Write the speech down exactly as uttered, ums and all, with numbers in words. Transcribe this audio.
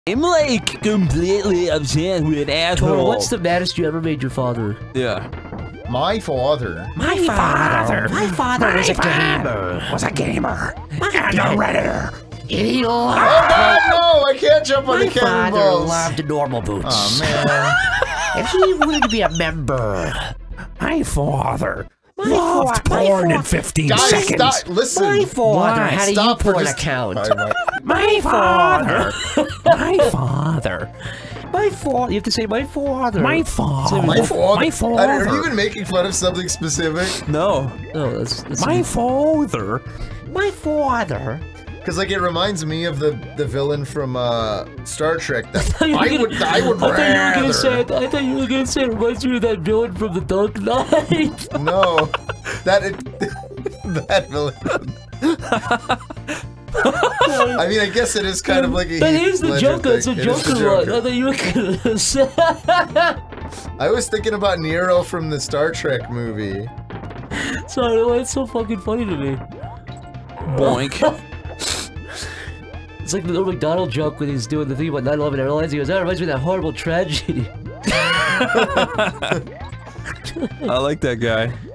I'm like completely upset with asshole. Toro, what's the maddest you ever made your father? Yeah. My father. My father. My father My was a father gamer. Was a gamer. And a redditor. And he loved. Oh God, no! I can't jump on My the father cannonballs. loved normal boots. Oh man. And he wanted to be a member. My father My loved fa- my porn fa- in fifteen Guys, seconds. stop! Listen. My father Why? had a Stop for YouPorn just- account. I- I- My father. My father. My father. You have to say my father. My father. My father. My Are father. you even making fun of something specific? No. No, that's, that's My father. my father. Because like it reminds me of the the villain from uh, Star Trek. That you were I gonna- would I would I thought you were gonna say. rather. I thought you were gonna say it reminds you of that villain from the Dark Knight. No, that it, that villain. I mean, I guess it is kind of like a. That Heath is the Ledger Joker. It's a thing. It is the Joker one. I Joker. thought you were gonna say. I was thinking about Nero from the Star Trek movie. Sorry, why it's so fucking funny to me. Boink. It's like the Norm Macdonald joke when he's doing the thing about nine eleven Airlines. He goes, that reminds me of that horrible tragedy. I like that guy.